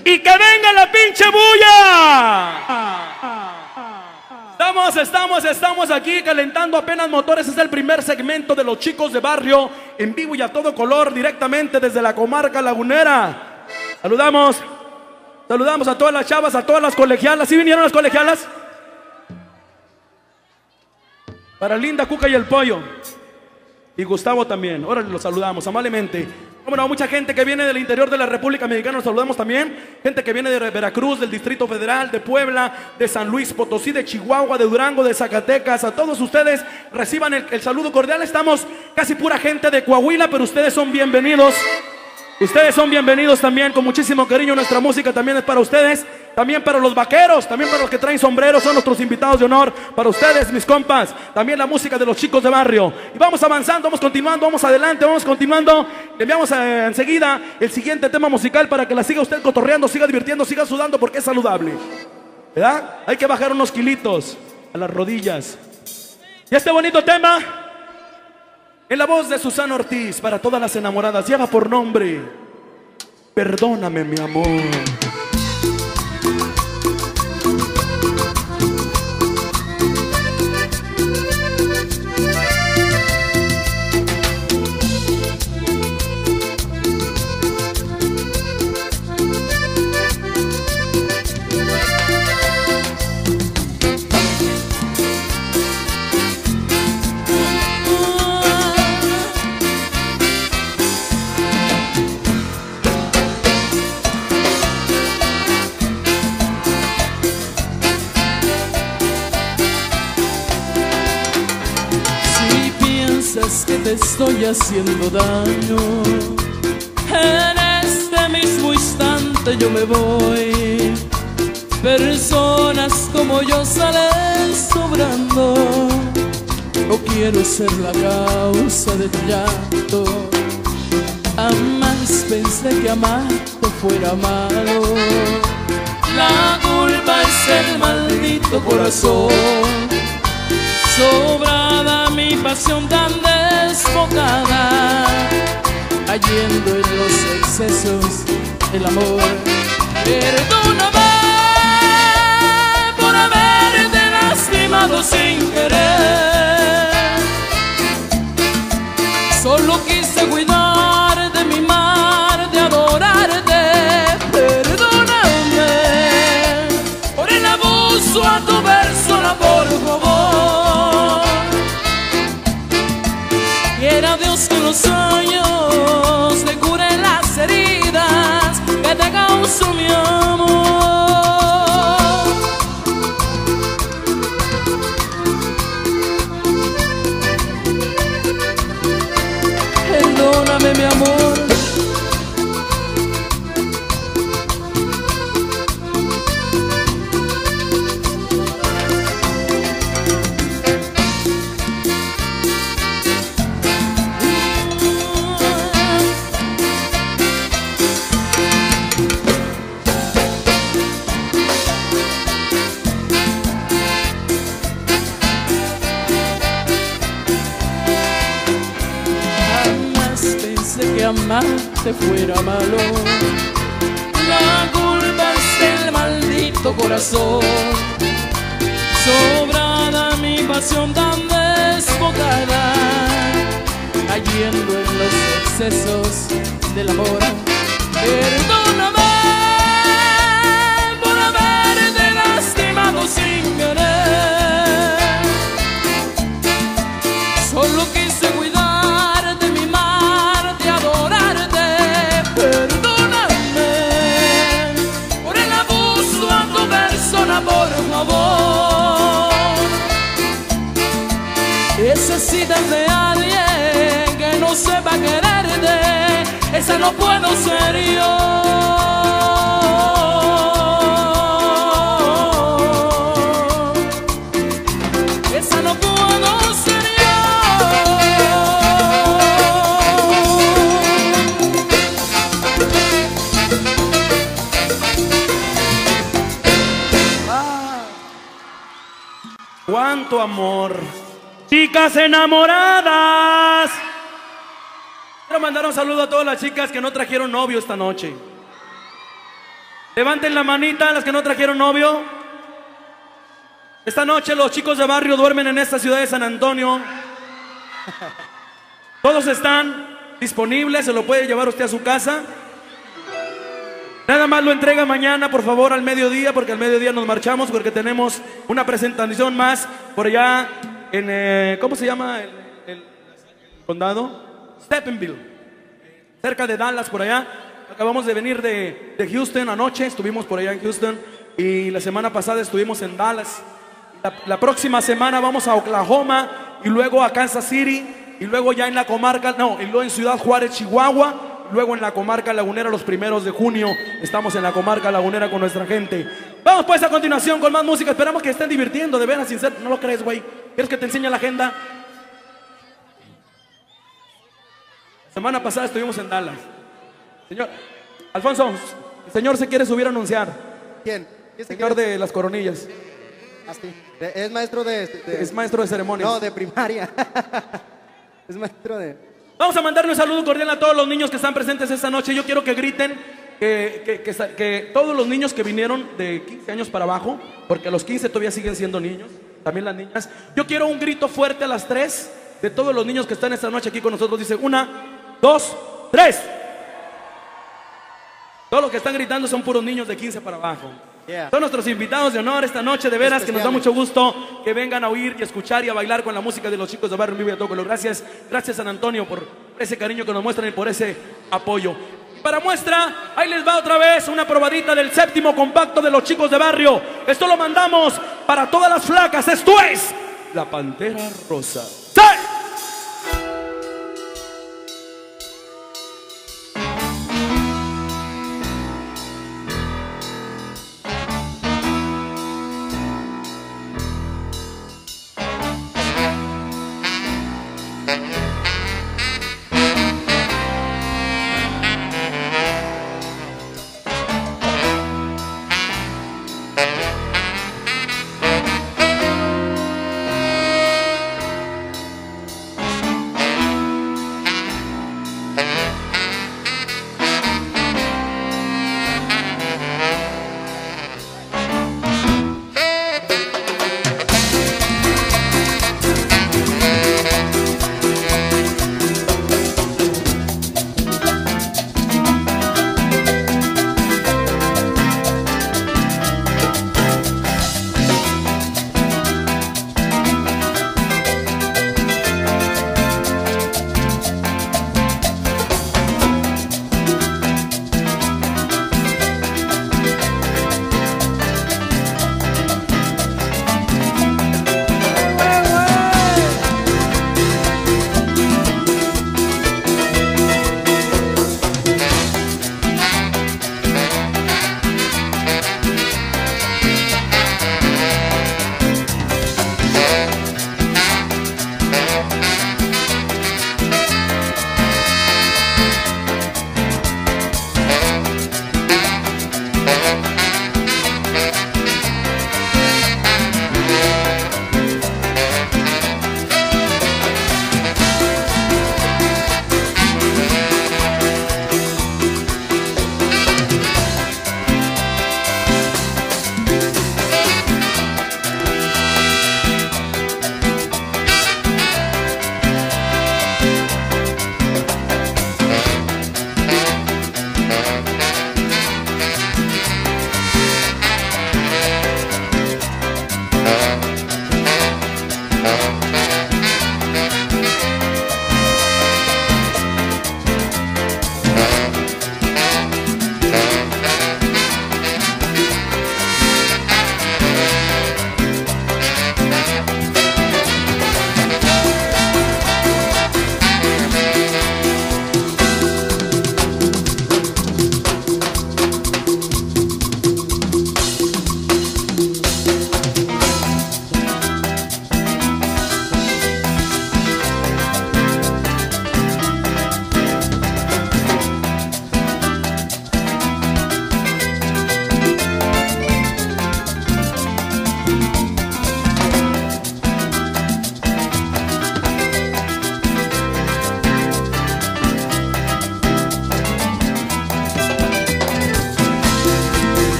¡Y que venga la pinche bulla! Estamos aquí calentando apenas motores. Es el primer segmento de los chicos de barrio, en vivo y a todo color, directamente desde la comarca lagunera. Saludamos a todas las chavas, a todas las colegialas. ¿Sí vinieron las colegialas? Para Linda, Cuca y el Pollo. Y Gustavo también. Ahora los saludamos amablemente. Bueno, mucha gente que viene del interior de la República Mexicana, los saludamos también. Gente que viene de Veracruz, del Distrito Federal, de Puebla, de San Luis Potosí, de Chihuahua, de Durango, de Zacatecas. A todos ustedes reciban el saludo cordial. Estamos casi pura gente de Coahuila, pero ustedes son bienvenidos. Ustedes son bienvenidos también, con muchísimo cariño. Nuestra música también es para ustedes. También para los vaqueros, también para los que traen sombreros, son nuestros invitados de honor. Para ustedes, mis compas, también la música de los chicos de barrio. Y vamos avanzando, vamos continuando, vamos adelante, vamos continuando. Le enviamos enseguida el siguiente tema musical para que la siga usted cotorreando, siga divirtiendo, siga sudando, porque es saludable, ¿verdad? Hay que bajar unos kilitos a las rodillas. Y este bonito tema, en la voz de Susana Ortiz, para todas las enamoradas, lleva por nombre Perdóname, mi amor. Que te estoy haciendo daño, en este mismo instante yo me voy. Personas como yo salen sobrando. No quiero ser la causa de tu llanto. Jamás pensé que amarte fuera malo. La culpa es el maldito corazón. Sobrada mi pasión tan desbocada, cayendo en los excesos del amor. Perdóname por haberte lastimado sin querer. Solo quise cuidar de mi mar, de adorarte. Perdóname por el abuso a tu persona, por favor. Quiera Dios que los sueños le curen las heridas que te causó mi amor. Perdóname, mi amor. Que amarte fuera malo. La culpa es el maldito corazón. Sobrada mi pasión tan desbocada, cayendo en los excesos del amor. Perdóname por haberte lastimado sin querer. Solo quise cuidar de mi mar, de adorarte. Perdóname por el abuso a tu persona, por favor. Necesitas de alguien que no sepa quererte. Esa no puedo ser yo. Esa no puedo ser yo. ¡Cuánto amor! Chicas enamoradas, quiero mandar un saludo a todas las chicas que no trajeron novio esta noche. Levanten la manita las que no trajeron novio. Esta noche los chicos de barrio duermen en esta ciudad de San Antonio. Todos están disponibles, se lo puede llevar usted a su casa. Nada más lo entrega mañana, por favor, al mediodía, porque al mediodía nos marchamos, porque tenemos una presentación más por allá en, ¿cómo se llama el condado? Stephenville, cerca de Dallas, por allá. Acabamos de venir de Houston anoche, estuvimos por allá en Houston, y la semana pasada estuvimos en Dallas. La próxima semana vamos a Oklahoma, y luego a Kansas City, y luego ya en la comarca, no, y luego en Ciudad Juárez, Chihuahua. Luego en la comarca lagunera los primeros de junio. Estamos en la comarca lagunera con nuestra gente. Vamos pues a continuación con más música. Esperamos que estén divirtiendo, de veras, sincero. ¿No lo crees, güey? ¿Quieres que te enseñe la agenda? La semana pasada estuvimos en Dallas. Señor Alfonso, el señor se quiere subir a anunciar. ¿Quién? El señor de las coronillas. Ah, sí. Es maestro Es maestro de ceremonias. No, de primaria. Es maestro de... Vamos a mandarle un saludo cordial a todos los niños que están presentes esta noche. Yo quiero que griten que todos los niños que vinieron de 15 años para abajo, porque a los 15 todavía siguen siendo niños, también las niñas. Yo quiero un grito fuerte a las 3 de todos los niños que están esta noche aquí con nosotros. Dice 1, 2, 3. Todos los que están gritando son puros niños de 15 para abajo. Son nuestros invitados de honor esta noche, de veras que nos da mucho gusto que vengan a oír y escuchar y a bailar con la música de los chicos de Barrio Vivo y a todo color. Gracias, gracias San Antonio por ese cariño que nos muestran y por ese apoyo. Y para muestra, ahí les va otra vez una probadita del 7º compacto de los chicos de barrio. Esto lo mandamos para todas las flacas. Esto es La Pantera Rosa. ¡Sí!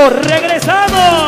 Regresamos.